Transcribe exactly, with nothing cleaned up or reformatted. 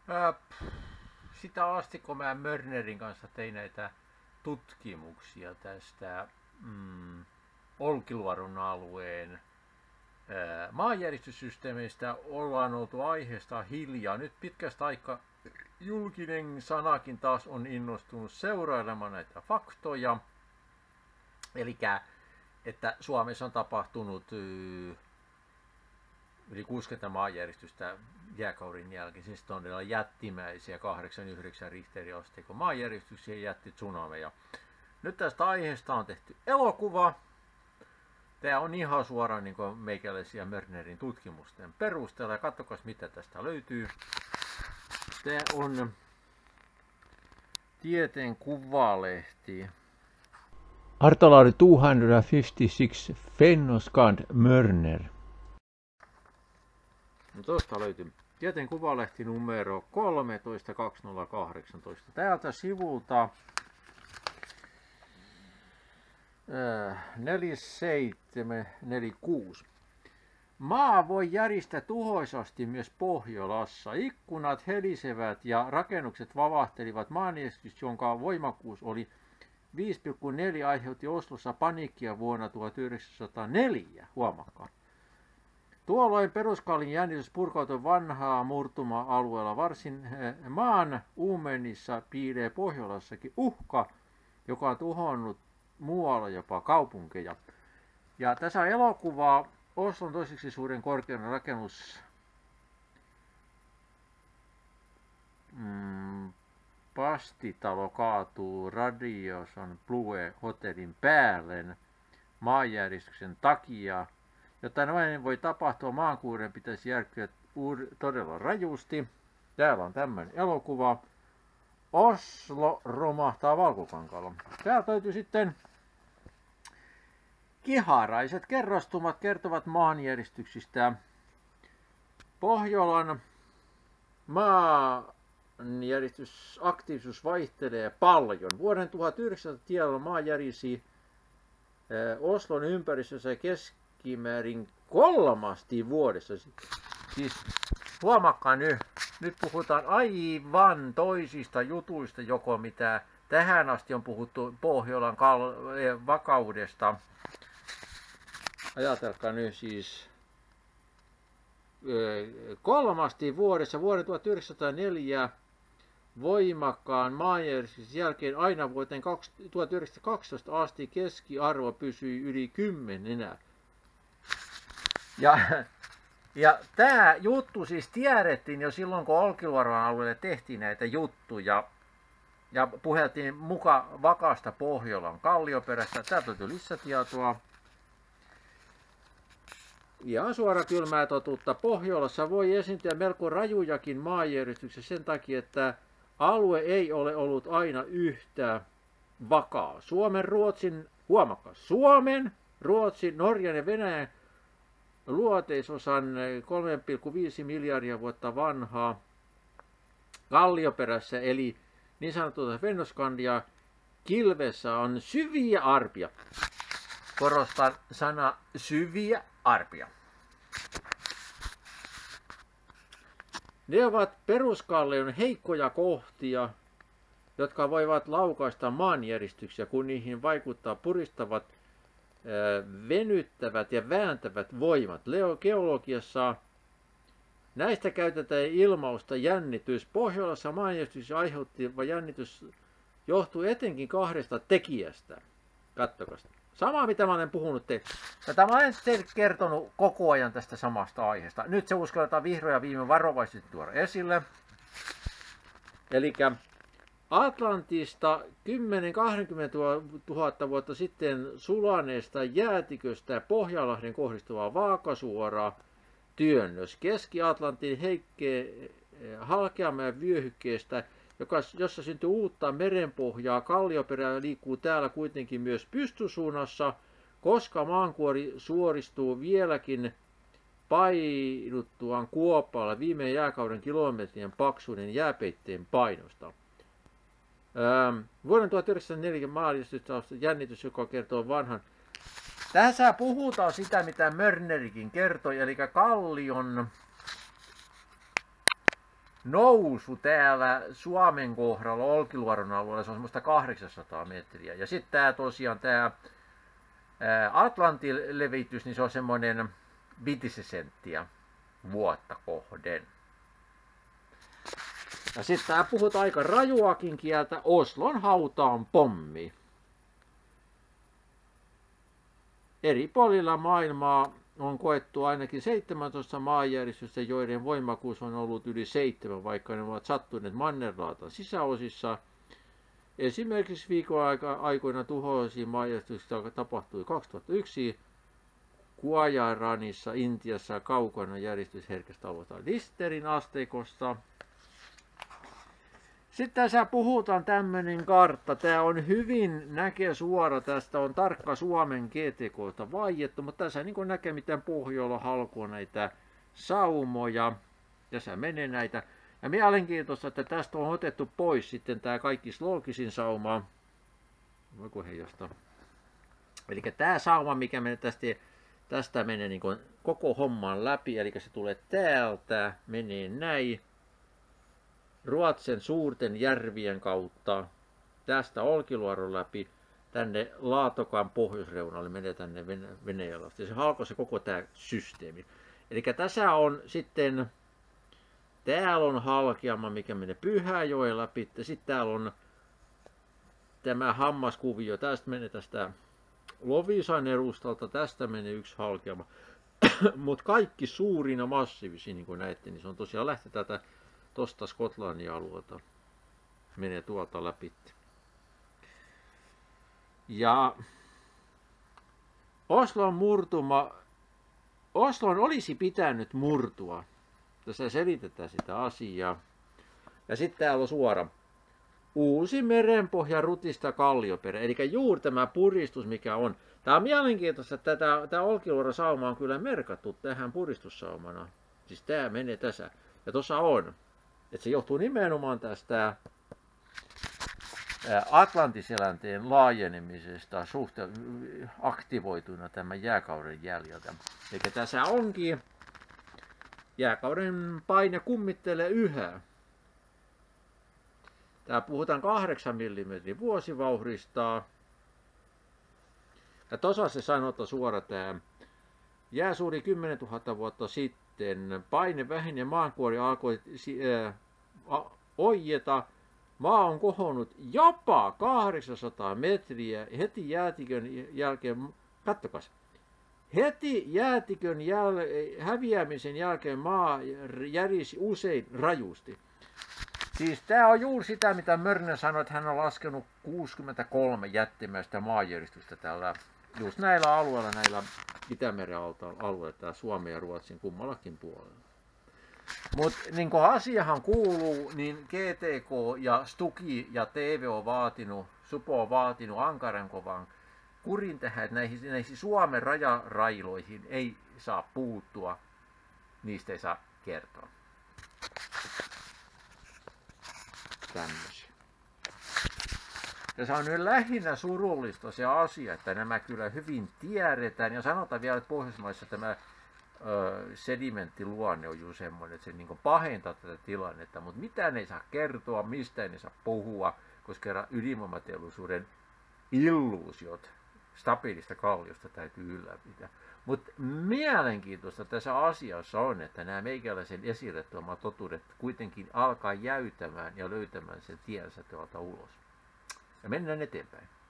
Ää, sitä asti, kun mä Mörnerin kanssa tein näitä tutkimuksia tästä mm, Olkiluodon alueen ää, maanjäristyssysteemeistä, ollaan oltu aiheesta hiljaa. Nyt pitkästä aikaa julkinen sanakin taas on innostunut seurailemaan näitä faktoja. Eli että Suomessa on tapahtunut yli kuusikymmentä maanjäristystä jääkauden jälkeen, siis todella jättimäisiä kahdeksan yhdeksän Richterin asteikon maanjäristyksiä ja jätti tsunameja. Nyt tästä aiheesta on tehty elokuva. Tämä on ihan suoraan niin kuin meikäläisiä Mörnerin tutkimusten perusteella. Katsokaa mitä tästä löytyy. Tämä on Tieteen Kuvalehti. Artalaari kaksisataaviisikymmentäkuusi Fennoskandt Mörner. No tuosta löytyy Tieteen Kuvalehti numero kolmetoista kaksituhattakahdeksantoista. Täältä sivulta neljäkymmentäseitsemän neljäkymmentäkuusi. Maa voi järistää tuhoisasti myös Pohjolassa. Ikkunat helisevät ja rakennukset vavahtelivat. Maanjäristys, jonka voimakkuus oli viisi pilkku neljä, aiheutti Oslossa paniikkia vuonna tuhatyhdeksänsataaneljä. Huomakkaan. Tuolloin peruskallin jännitys purkautui vanhaa murtuma-alueella. Varsin maan uumenissa piilee Pohjolassakin uhka, joka on tuhonnut muualla jopa kaupunkeja. Ja tässä on elokuvaa Oslon toiseksi suuren korkean rakennus mm, pastitalo kaatuu Radisson Blu hotellin päälle maanjäristyksen takia. Jotta noin voi tapahtua, maankuuren pitäisi järkkyä todella rajusti. Täällä on tämmöinen elokuva. Oslo romahtaa valkokankalla. Täältä löytyy sitten kiharaiset kerrostumat kertovat maanjäristyksistä. Pohjolan maanjäristysaktiivisuus vaihtelee paljon. Vuoden tuhatyhdeksänsataa tiellä maa järisi Oslon ympäristössä keskimäärin kolmasti vuodessa. Siis huomakkaa nyt, nyt puhutaan aivan toisista jutuista, joko mitä tähän asti on puhuttu Pohjolan vakaudesta. Ajatelkaa nyt siis kolmasti vuodessa vuoden tuhatyhdeksänsataaneljä voimakkaan maanjäristyksen jälkeen aina vuoteen tuhatyhdeksänsataakaksitoista asti keskiarvo pysyi yli kymmenenä. Ja, ja tämä juttu siis tiedettiin jo silloin, kun Olkiluodon alueelle tehtiin näitä juttuja. Ja puheltiin muka vakaasta Pohjolan kallioperästä. Täältä löytyy lisätietoa. Ihan suora kylmää totuutta. Pohjolassa voi esiintyä melko rajujakin maanjäristyksiä sen takia, että alue ei ole ollut aina yhtä vakaa. Suomen, Ruotsin, huomakkaa, Suomen, Ruotsin, Norjan ja Venäjän luoteisosan kolme pilkku viisi miljardia vuotta vanhaa kallioperässä, eli niin sanottua Fennoskandia kilvessä on syviä arpia. Korostan sana syviä arpia. Ne ovat peruskallion heikkoja kohtia, jotka voivat laukaista maanjäristyksiä, kun niihin vaikuttaa puristavat, venyttävät ja vääntävät voimat. Geologiassa näistä käytetään ilmausta jännitys. Pohjolassa maanjäristys aiheuttiva jännitys johtuu etenkin kahdesta tekijästä. Kattokaa. Sama mitä mä olen puhunut teille. Tätä mä olen teille kertonut koko ajan tästä samasta aiheesta. Nyt se uskalletaan vihdoin viime varovaisesti tuoda esille. Eli Atlantista kymmenen kaksikymmentä tuhatta vuotta sitten sulaneesta jäätiköstä Pohjanlahden kohdistuvaa vaakasuoraa työnnös Keski-Atlantin heikkeen halkeamaan vyöhykkeestä, joka, jossa syntyy uutta merenpohjaa. Kallioperä liikkuu täällä kuitenkin myös pystysuunnassa, koska maankuori suoristuu vieläkin painuttuaan kuopalla viime jääkauden kilometrien paksuuden jääpeitteen painosta. Ähm, vuoden tuhatyhdeksänsataaneljä maanjäristyksen jännitys, joka kertoo vanhan. Tässä puhutaan sitä, mitä Mörnerikin kertoi, eli kallion nousu täällä Suomen kohdalla Olkiluodon alueella, se on semmoista kahdeksansataa metriä. Ja sitten tämä tosiaan tämä Atlantin levitys, niin se on semmoinen viitisen senttiä vuotta kohden. Ja sitten tää puhutaan aika rajuakin kieltä, Oslon hautaan pommi. Eri puolilla maailmaa on koettu ainakin seitsemäntoista maanjäristystä, joiden voimakkuus on ollut yli seitsemän, vaikka ne ovat sattuneet mannerlaatan sisäosissa. Esimerkiksi viikon aikoina tuhoisia maanjäristyksiä tapahtui kaksituhattayksi Guajaranissa, Intiassa, kaukana järjestysherkästä alueesta Richterin asteikosta. Sitten tässä puhutaan tämmöinen kartta. Tämä on hyvin näkee suora. Tästä on tarkka Suomen G T K:sta vaiettu, mutta tässä niin kuin näkee, miten pohjoilla halkoo näitä saumoja. Tässä menee näitä. Ja mielenkiintoista, että tästä on otettu pois sitten tämä kaikki loogisin sauma. Voiko heijastaa? Eli tämä sauma, mikä menee tästä, tästä menee niin kuin koko homman läpi. Eli se tulee täältä, menee näin. Ruotsin suurten järvien kautta tästä Olkiluodon läpi tänne Laatokan pohjoisreunalle, menee tänne Venäjällä. Se halkoo se koko tämä systeemi. Eli tässä on sitten, täällä on halkeama, mikä menee Pyhäjoen läpi. Sitten täällä on tämä hammaskuvio. Tästä menee tästä Loviisan edustalta, tästä menee yksi halkeama. Mutta kaikki suurin ja massiivisin, niin kuin näette, niin se on tosiaan lähtee täältä tuosta Skotlannin alueelta, menee tuolta läpi. Ja Oslon murtuma, Oslon olisi pitänyt murtua. Tässä selitetään sitä asiaa. Ja sitten täällä on suora. Uusi merenpohja rutista kallioperä. Eli juuri tämä puristus, mikä on. Tämä on mielenkiintoista, että tämä, tämä Olkiluodon sauma on kyllä merkattu tähän puristussaumana. Siis tämä menee tässä. Ja tuossa on. Että se johtuu nimenomaan tästä Atlantiselänteen laajenemisesta suhteen aktivoituna tämän jääkauden jäljiltä. Eli tässä onkin jääkauden paine kummittelee yhä. Tää puhutaan kahdeksan millimetrin vuosivauhdista. Ja tuossa se sanotaan suora tämä jää suuri kymmenen tuhatta vuotta sitten. Paine väheni ja maankuori alkoi äh, oijeta. Maa on kohonnut jopa kahdeksansataa metriä heti jäätikön jälkeen. Kattokas. Heti jäätikön jäl- häviämisen jälkeen maa järisi usein rajusti. Siis tämä on juuri sitä, mitä Mörner sanoi, että hän on laskenut kuusikymmentäkolme jättimäistä maanjäristystä tällä, just näillä alueilla, näillä Itämeren alueilla, täällä Suomen ja Ruotsin kummallakin puolella. Mutta niin kuin asiahan kuuluu, niin G T K ja Stuki ja T V on vaatinut, Supo on vaatinut ankaran kovan kurin tähän, että näihin, näihin Suomen rajarailoihin ei saa puuttua, niistä ei saa kertoa. Tämmöisiä. Ja se on nyt lähinnä surullista se asia, että nämä kyllä hyvin tiedetään. Ja sanotaan vielä, että Pohjoismaissa tämä ö, sedimenttiluonne on juuri semmoinen, että se niin kuin pahentaa tätä tilannetta. Mutta mitään ei saa kertoa, mistään ei saa puhua, koska kerran ydinvoimateollisuuden illuusiot stabiilista kalliosta täytyy ylläpitää. Mutta mielenkiintoista tässä asiassa on, että nämä meikäläisen esille tuomat totuudet kuitenkin alkaa jäytämään ja löytämään sen tiensä tuolta ulos. Ja mennään eteenpäin.